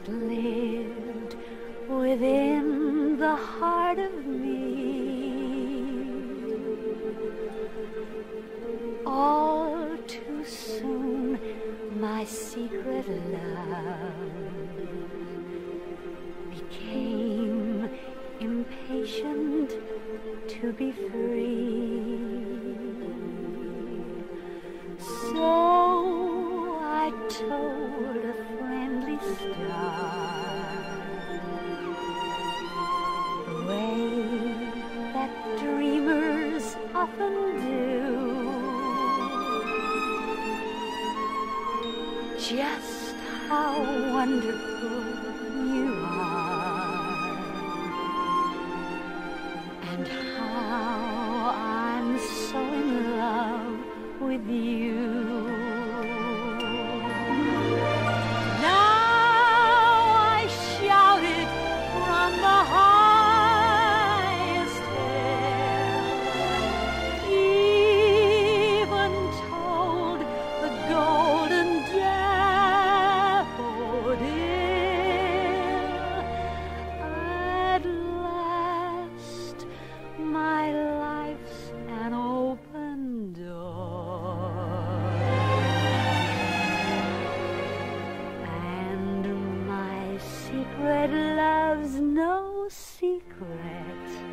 that lived within the heart of me. All too soon my secret love became impatient to be free. So I told a friendly star the way that dreamers often do, just how wonderful you are and how I'm so in love with you. Love's no secret.